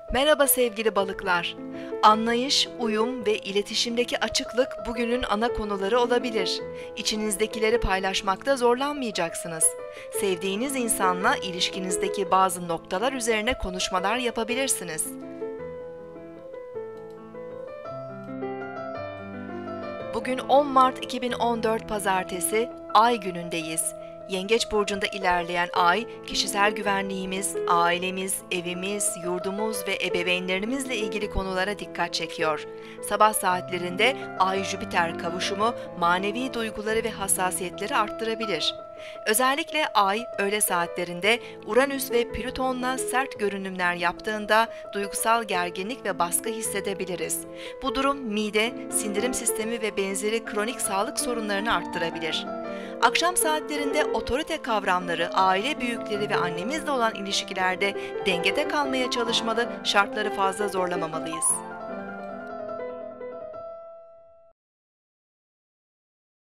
Merhaba sevgili balıklar. Anlayış, uyum ve iletişimdeki açıklık bugünün ana konuları olabilir. İçinizdekileri paylaşmakta zorlanmayacaksınız. Sevdiğiniz insanla ilişkinizdeki bazı noktalar üzerine konuşmalar yapabilirsiniz. Bugün 10 Mart 2014 Pazartesi, Ay günündeyiz. Yengeç burcunda ilerleyen Ay, kişisel güvenliğimiz, ailemiz, evimiz, yurdumuz ve ebeveynlerimizle ilgili konulara dikkat çekiyor. Sabah saatlerinde Ay-Jüpiter kavuşumu manevi duyguları ve hassasiyetleri arttırabilir. Özellikle Ay, öğle saatlerinde Uranüs ve Plüton'la sert görünümler yaptığında duygusal gerginlik ve baskı hissedebiliriz. Bu durum mide, sindirim sistemi ve benzeri kronik sağlık sorunlarını arttırabilir. Akşam saatlerinde otorite kavramları, aile büyükleri ve annemizle olan ilişkilerde dengede kalmaya çalışmalı, şartları fazla zorlamamalıyız.